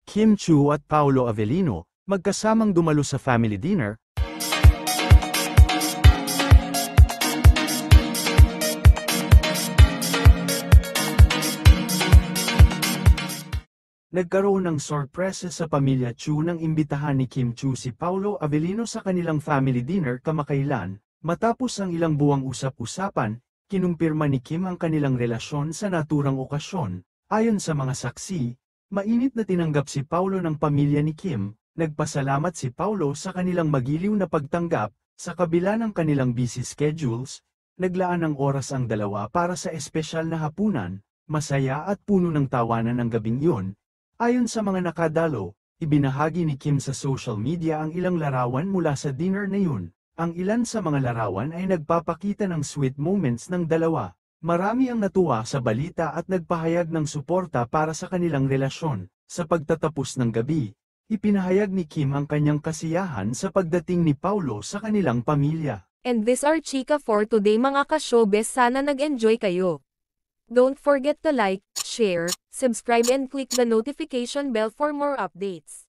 Kim Chiu at Paolo Avellino, magkasamang dumalo sa family dinner. Nagkaroon ng sorpresa sa pamilya Chiu nang imbitahan ni Kim Chiu si Paolo Avellino sa kanilang family dinner kamakailan. Matapos ang ilang buwang usap-usapan, kinumpirma ni Kim ang kanilang relasyon sa naturang okasyon. Ayon sa mga saksi, mainit na tinanggap si Paolo ng pamilya ni Kim. Nagpasalamat si Paolo sa kanilang magiliw na pagtanggap. Sa kabila ng kanilang busy schedules, naglaan ng oras ang dalawa para sa espesyal na hapunan. Masaya at puno ng tawanan ang gabing iyon. Ayon sa mga nakadalo, ibinahagi ni Kim sa social media ang ilang larawan mula sa dinner na yun. Ang ilan sa mga larawan ay nagpapakita ng sweet moments ng dalawa. Marami ang natuwa sa balita at nagpahayag ng suporta para sa kanilang relasyon. Sa pagtatapos ng gabi, ipinahayag ni Kim ang kanyang kasiyahan sa pagdating ni Paolo sa kanilang pamilya. And this are chika for today mga ka-showbiz, sana nag-enjoy kayo. Don't forget to like, share, subscribe and click the notification bell for more updates.